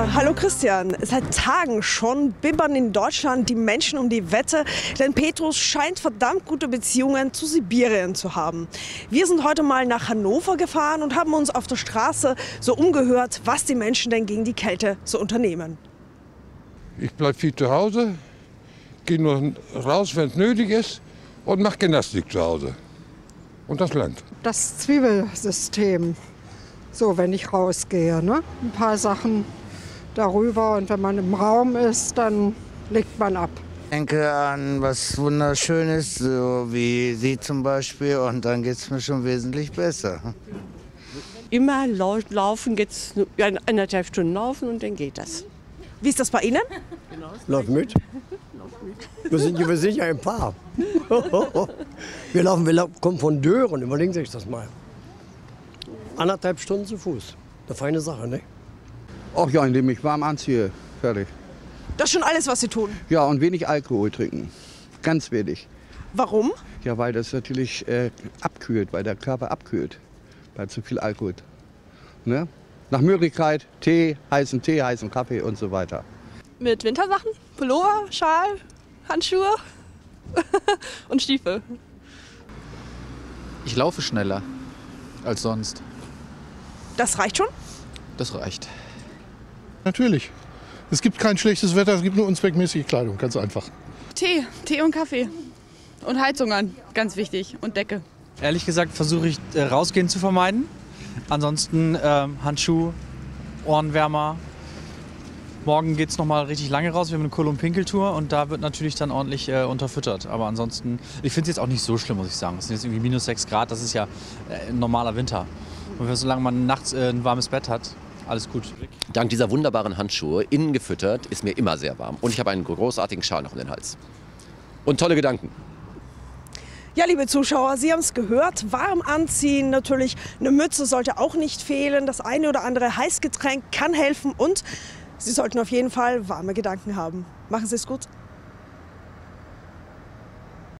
Hallo Christian. Seit Tagen schon bibbern in Deutschland die Menschen um die Wette, denn Petrus scheint verdammt gute Beziehungen zu Sibirien zu haben. Wir sind heute mal nach Hannover gefahren und haben uns auf der Straße so umgehört, was die Menschen denn gegen die Kälte so unternehmen. Ich bleibe viel zu Hause, gehe nur raus, wenn es nötig ist und mache Gymnastik zu Hause. Und das Land. Das Zwiebelsystem. So, wenn ich rausgehe, ne? Ein paar Sachen darüber und wenn man im Raum ist, dann legt man ab. Ich denke an was Wunderschönes, so wie Sie zum Beispiel, und dann geht es mir schon wesentlich besser. Immer laufen, geht's 1,5 Stunden laufen und dann geht das. Wie ist das bei Ihnen? Lauf mit. Wir sind ja ein Paar. Wir kommen von Dören, überlegen Sie sich das mal. 1,5 Stunden zu Fuß. Eine feine Sache, ne? Ach ja, indem ich warm anziehe. Fertig. Das ist schon alles, was Sie tun. Ja, und wenig Alkohol trinken. Ganz wenig. Warum? Ja, weil das natürlich abkühlt, weil der Körper abkühlt. Bei zu viel Alkohol. Ne? Nach Möglichkeit Tee, heißen Kaffee und so weiter. Mit Wintersachen, Pullover, Schal, Handschuhe und Stiefel. Ich laufe schneller als sonst. Das reicht schon? Das reicht. Natürlich. Es gibt kein schlechtes Wetter, es gibt nur unzweckmäßige Kleidung, ganz einfach. Tee und Kaffee. Und Heizung an, ganz wichtig. Und Decke. Ehrlich gesagt versuche ich rausgehen zu vermeiden. Ansonsten Handschuh, Ohrenwärmer. Morgen geht es noch mal richtig lange raus. Wir haben eine Kohl- und Pinkeltour und da wird natürlich dann ordentlich unterfüttert. Aber ansonsten, ich finde es jetzt auch nicht so schlimm, muss ich sagen. Es sind jetzt irgendwie -6 Grad, das ist ja ein normaler Winter. Und solange man nachts ein warmes Bett hat, alles gut. Dank dieser wunderbaren Handschuhe, innen gefüttert, ist mir immer sehr warm. Und ich habe einen großartigen Schal noch um den Hals. Und tolle Gedanken. Ja, liebe Zuschauer, Sie haben es gehört, warm anziehen natürlich, eine Mütze sollte auch nicht fehlen, das eine oder andere Heißgetränk kann helfen und Sie sollten auf jeden Fall warme Gedanken haben. Machen Sie es gut.